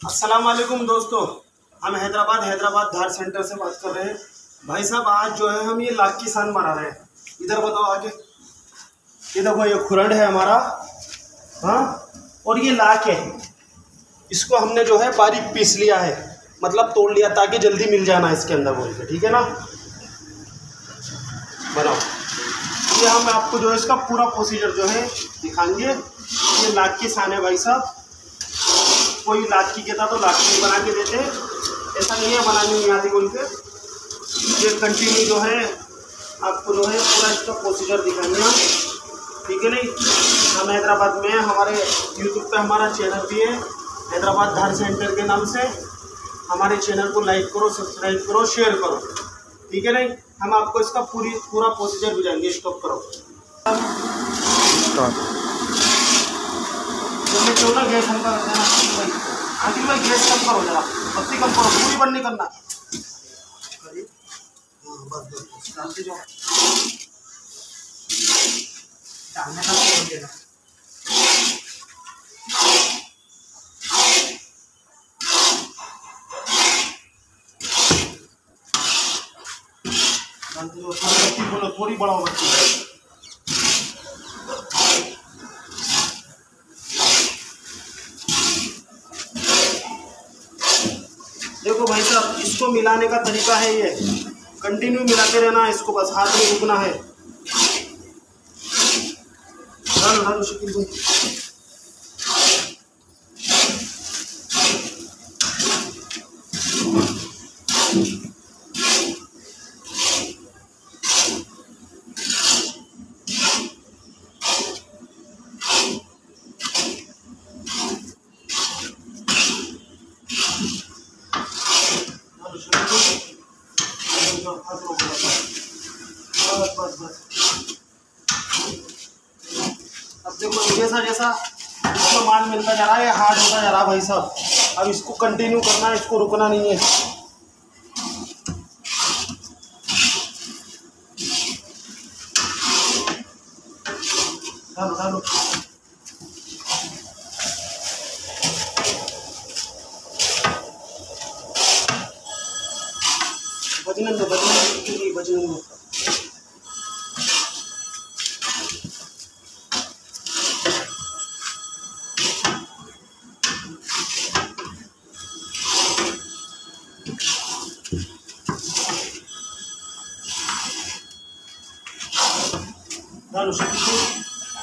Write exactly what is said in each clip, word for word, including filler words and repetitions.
अस्सलाम वालेकुम दोस्तों, हम हैदराबाद हैदराबाद धार सेंटर से बात कर रहे हैं। भाई साहब आज जो है हम ये लाख की सान बना रहे हैं। इधर बताओ आगे, ये देखो ये खुरंड है हमारा, हाँ, और ये लाख है। इसको हमने जो है बारीक पीस लिया है, मतलब तोड़ लिया ताकि जल्दी मिल जाना इसके अंदर बोल के, ठीक है ना। बनाओ, ये हम आपको जो है इसका पूरा प्रोसीजर जो है दिखाएंगे। ये लाख की सान है भाई साहब। कोई लाख की कहता तो लाख की बना के देते, ऐसा नहीं है बनानी नहीं आती बोल के। ये कंटिन्यू जो है आपको जो है पूरा इसका प्रोसीजर दिखाएंगे हम, ठीक है नहीं। हम हैदराबाद में, हमारे यूट्यूब पे हमारा चैनल भी है हैदराबाद धार सेंटर के नाम से। हमारे चैनल को लाइक करो, सब्सक्राइब करो, शेयर करो, ठीक है नहीं। हम आपको इसका पूरी पूरा प्रोसीजर बुझाएंगे। स्टॉप करो, क्यों ना गैस हल्का कर देना भाई। आखिर भाई गैस कम करो, जरा बत्ती कम करो, पूरी बंद नहीं करना। बस बस डालते जाओ, डालने का छोड़ देना। डालते जाओ, थोड़ी बत्ती बोलो, थोड़ी बढ़ाओ बत्ती। देखो भाई साहब, इसको मिलाने का तरीका है ये, कंटिन्यू मिलाते रहना है इसको, बस हाथ में रुकना है। डालो डालो शकील भाई। बस बस बस। अब देखो जैसा जैसा इसको माल मिलता जा रहा है, हार्ड होता जा रहा है भाई साहब। अब इसको कंटिन्यू करना है, इसको रुकना नहीं है। डालो डालो, बजने दो बजने दो बजने दो। डालो शकील।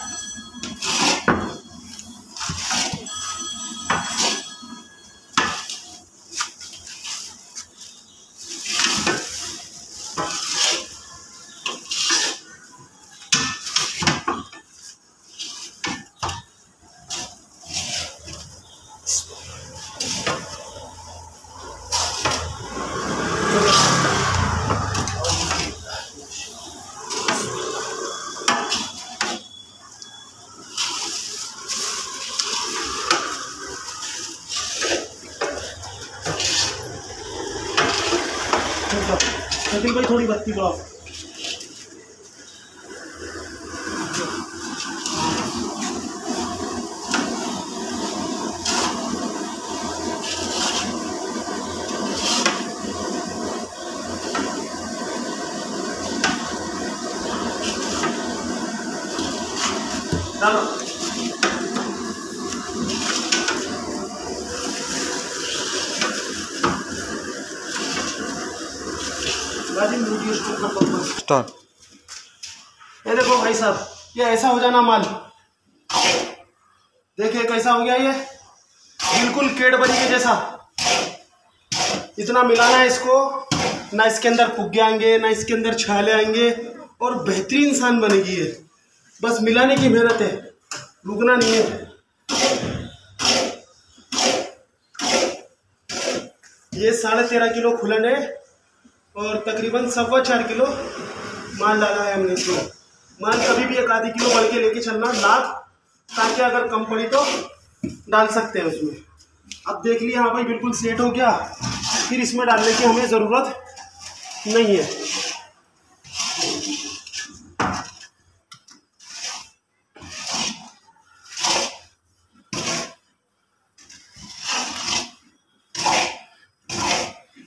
शकील भाई थोड़ी बत्ती बढ़ाओ। डालो स्टार्ट। ये देखो भाई साहब, ये ऐसा हो जाना माल। देखिए कैसा हो गया, ये बिल्कुल कैडबरी के जैसा। इतना मिलाना है इसको, ना इसके अंदर पुग्गे आएंगे, ना इसके अंदर छाले आएंगे, और बेहतरीन सान बनेगी ये। बस मिलाने की मेहनत है, रुकना नहीं है। ये साढ़े तेरह किलो खुलन है और तकरीबन सवा चार किलो माल डाला है हमने इसमें। माल कभी भी एक आधी किलो बढ़ के लेके चलना लाख, ताकि अगर कम पड़ी तो डाल सकते हैं उसमें। अब देख लिया, हाँ भाई बिल्कुल सेट हो गया, फिर इसमें डालने की हमें ज़रूरत नहीं है।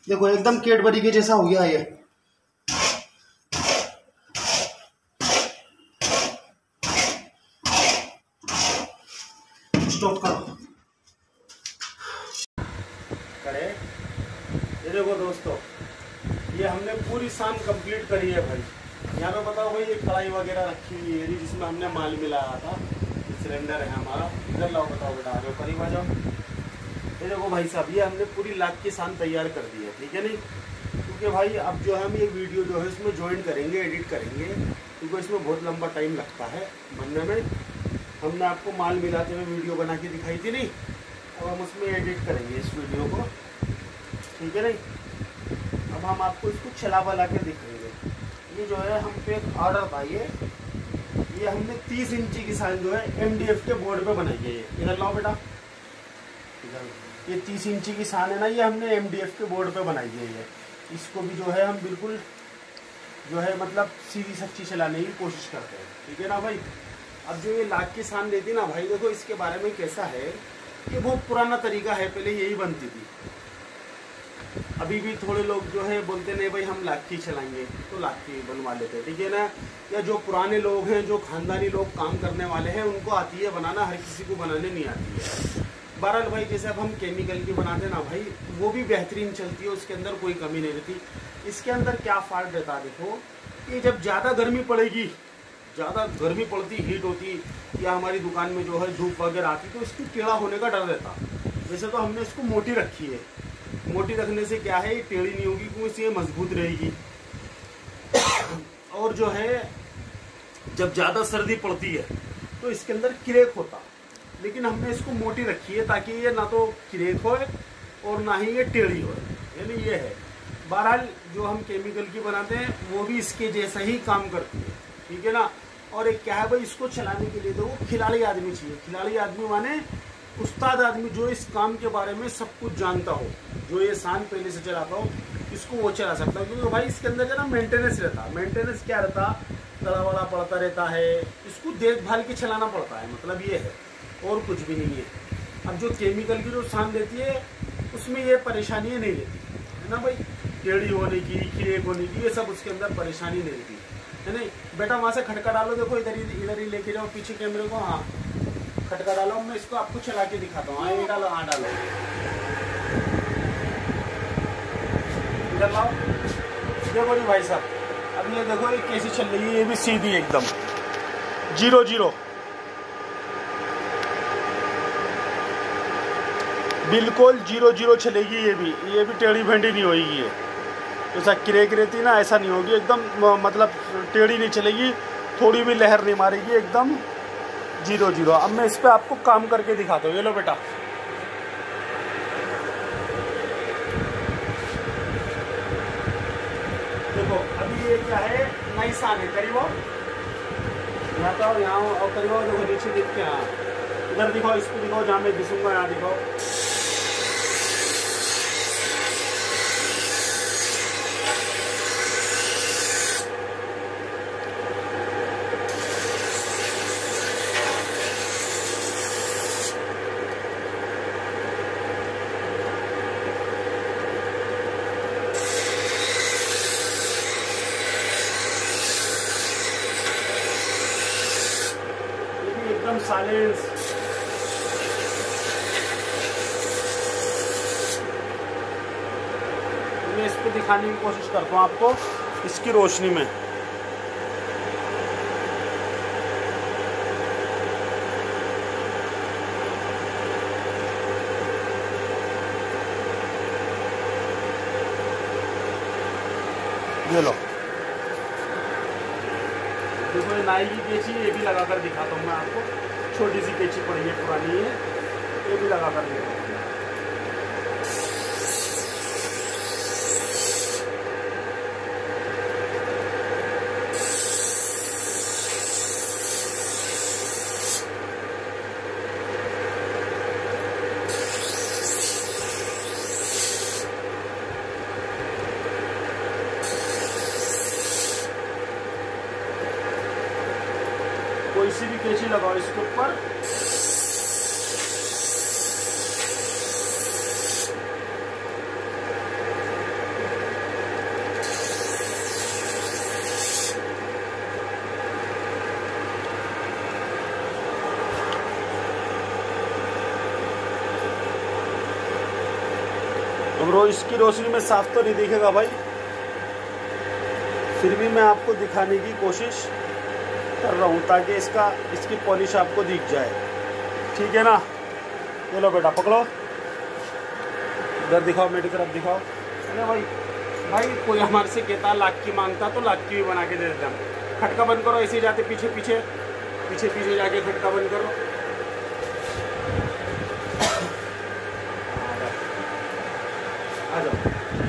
देखो एकदम कैडबरी के जैसा हो गया ये। स्टॉप करो करे। ये देखो दोस्तों, ये हमने पूरी शाम कंप्लीट करी है भाई। यहाँ पे बताओ भाई, ये कढ़ाई वगैरह रखी हुई है जिसमें हमने माल मिलाया था। सिलेंडर है हमारा, इधर लाओ, बताओ बेटा, आ जाओ करीब आ जाओ। ये देखो भाई साहब, ये हमने पूरी लाख की शान तैयार कर दी है, ठीक है नहीं। क्योंकि भाई अब जो है हम ये वीडियो जो है इसमें ज्वाइन करेंगे, एडिट करेंगे, क्योंकि इसमें बहुत लंबा टाइम लगता है बनने में। हमने आपको माल मिलाते हुए वीडियो बना के दिखाई थी नहीं, अब हम उसमें एडिट करेंगे इस वीडियो को, ठीक है नहीं। अब हम आपको इसको चला बला के दिखाएंगे। ये जो है हम पे एक ऑर्डर था, ये ये हमने तीस इंची की साइज जो है एमडीएफ के बोर्ड पे बनाई है। ये इधर लाओ बेटा, इधर ये तीस इंची की सान है ना, ये हमने एमडीएफ के बोर्ड पे बनाई है। ये इसको भी जो है हम बिल्कुल जो है मतलब सीधी सच्ची चलाने की कोशिश करते हैं, ठीक है ना भाई। अब जो ये लाख की सान देती ना भाई, देखो इसके बारे में कैसा है, ये बहुत पुराना तरीका है, पहले यही बनती थी। अभी भी थोड़े लोग जो है बोलते नहीं भाई हम लाख की चलाएंगे, तो लाख की बनवा लेते हैं, ठीक है ना। या जो पुराने लोग हैं, जो खानदानी लोग काम करने वाले हैं, उनको आती है बनाना, हर किसी को बनाने नहीं आती है। बहरहाल भाई, जैसे अब हम केमिकल की बनाते हैं ना भाई, वो भी बेहतरीन चलती है, उसके अंदर कोई कमी नहीं रहती। इसके अंदर क्या फॉल्ट रहता है, देखो कि जब ज़्यादा गर्मी पड़ेगी, ज़्यादा गर्मी पड़ती, हीट होती, या हमारी दुकान में जो है धूप वगैरह आती, तो इसकी टेढ़ा होने का डर रहता। वैसे तो हमने इसको मोटी रखी है, मोटी रखने से क्या है, ये टेढ़ी नहीं होगी, क्योंकि ये मजबूत रहेगी। और जो है जब ज़्यादा सर्दी पड़ती है तो इसके अंदर क्रैक होता, लेकिन हमने इसको मोटी रखी है ताकि ये ना तो क्रैक हो और ना ही ये टेढ़ी हो, यानी ये है। बहरहाल जो हम केमिकल की बनाते हैं वो भी इसके जैसा ही काम करती है, ठीक है ना। और एक क्या है भाई, इसको चलाने के लिए तो वो खिलाड़ी आदमी चाहिए। खिलाड़ी आदमी माने उस्ताद आदमी, जो इस काम के बारे में सब कुछ जानता हो, जो ये सान पहले से चलाता हो, इसको वो चला सकता हो। क्योंकि भाई इसके अंदर जो ना मेंटेनेंस रहता, मेंटेनेंस क्या रहता, तड़ा वड़ा पड़ता रहता है, इसको देखभाल के चलाना पड़ता है, मतलब ये है, और कुछ भी नहीं है। अब जो केमिकल की जो सान देती है उसमें ये परेशानियाँ नहीं रहती है ना भाई, टेढ़ी होने की, क्रैक होने की, ये सब उसके अंदर परेशानी नहीं रहती है नहीं। बेटा वहाँ से खटका डालो, देखो इधर ही इधर ही लेके जाओ पीछे कैमरे को, हाँ खटका डालो, मैं इसको आपको चला के दिखाता हूँ। हाँ ये डालो, हाँ डालो, इधर लाओ। देखो जी भाई साहब, अब ये देखो ये कैसी चल रही है, ये भी सीधी एकदम जीरो जीरो, बिल्कुल जीरो जीरो चलेगी। ये भी ये भी टेढ़ी भेंडी नहीं होगी, ये जैसा क्रैक रहती ना ऐसा नहीं होगी, एकदम मतलब टेढ़ी नहीं चलेगी, थोड़ी भी लहर नहीं मारेगी, एकदम जीरो जीरो। अब मैं इस पर आपको काम करके दिखाता हूँ, ये लो बेटा। देखो अभी ये क्या है, नई सान है, करीब यहाँ तो यहाँ और करीब देखो नीचे देख के, यहाँ इधर दिखाओ, इसको दिखाओ जहाँ मैं घिसूंगा, यहाँ दिखाओ। एकदम साइलेंस, मैं इस पे दिखाने की कोशिश करता हूँ आपको इसकी रोशनी में। ये लो देखो, ये नाई की कैंची, ये भी लगा कर दिखाता हूँ मैं आपको। छोटी सी कैंची पड़ी है, पुरानी है, ये भी लगा कर दिखाता हूँ। कोई सी भी कैंची लगाओ इसके ऊपर, अब रो इसकी रोशनी में साफ तो नहीं दिखेगा भाई, फिर भी मैं आपको दिखाने की कोशिश कर रहा हूँ ताकि इसका इसकी पॉलिश आपको दिख जाए, ठीक है ना। ये लो बेटा पकड़ो, इधर दिखाओ, मेरी तरफ दिखाओ। अरे भाई भाई कोई हमारे से कहता लाख की मांगता तो लाख की भी बना के दे देता हम। खटका बंद करो, ऐसे जाते पीछे पीछे पीछे पीछे जाके खटका बंद करो। आ जाओ।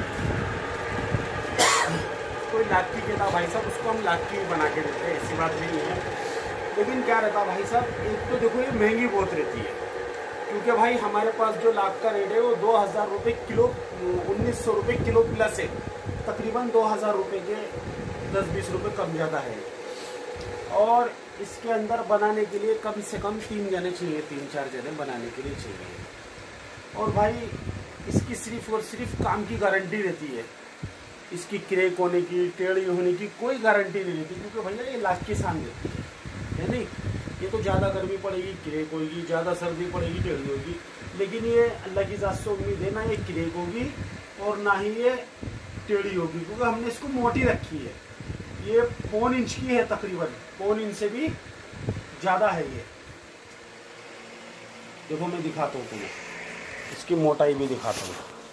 कोई लाख की कहता भाई साहब, उसको हम लाख की भी बना के देते हैं, ऐसी बात नहीं है। लेकिन क्या रहता भाई साहब, एक तो देखो ये महंगी बहुत रहती है, क्योंकि भाई हमारे पास जो लाख का रेट है वो दो हज़ार रुपये किलो, उन्नीस सौ रुपये किलो प्लस है, तकरीबन दो हज़ार रुपये के दस बीस रुपये कम ज़्यादा है। और इसके अंदर बनाने के लिए कम से कम तीन जने चाहिए, तीन चार जने बनाने के लिए चाहिए। और भाई इसकी सिर्फ और सिर्फ काम की गारंटी रहती है, इसकी क्रैक होने की, टेढ़ी होने की कोई गारंटी नहीं रहती, क्योंकि भैया ये लाख की सान देती है नहीं। ये तो ज़्यादा गर्मी पड़ेगी क्रैक होगी, ज़्यादा सर्दी पड़ेगी टेढ़ी होगी, लेकिन ये अल्लाह की ज़ात से उम्मीद है ना ये क्रैक होगी और ना ही ये टेढ़ी होगी, क्योंकि हमने इसको मोटी रखी है। ये पौन इंच की है, तकरीबन पौन इंच से भी ज़्यादा है ये। देखो मैं दिखाता हूँ तुम्हें, इसकी मोटाई भी दिखाता हूँ।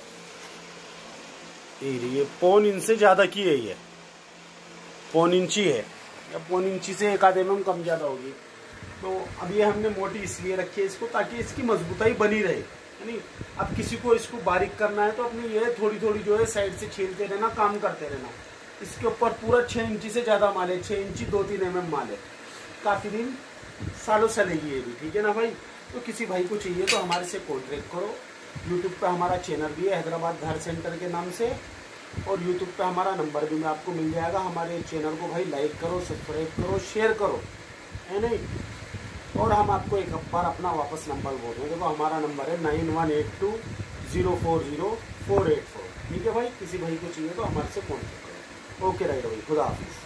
ये पौन इंच से ज़्यादा की है, ये पौन इंची है, या पौन इंची से एक आधे एम एम कम ज़्यादा होगी। तो अब ये हमने मोटी इसलिए रखी है इसको, ताकि इसकी मजबूताई बनी रहे, यानी अब किसी को इसको बारीक करना है तो अपनी ये थोड़ी थोड़ी जो है साइड से छीलते रहना, काम करते रहना। इसके ऊपर पूरा छः इंची से ज़्यादा माल है, छः इंची दो तीन एम एम माल है, काफ़ी दिन सालों चलेगी ये भी, ठीक है ना भाई। तो किसी भाई को चाहिए तो हमारे से कॉन्ट्रैक्ट करो। यूट्यूब पे हमारा चैनल भी है हैदराबाद धार सेंटर के नाम से, और यूट्यूब पे हमारा नंबर भी मैं आपको मिल जाएगा। हमारे चैनल को भाई लाइक करो, सब्सक्राइब करो, शेयर करो, है नहीं। और हम आपको एक बार अपना वापस नंबर बोल रहे हैं, देखो हमारा नंबर है nine one eight two zero four zero four eight four, ठीक है भाई। किसी भाई को चाहिए तो हमारे से कॉन्टैक्ट करो। ओके राइट भाई, खुदा हाफिज़।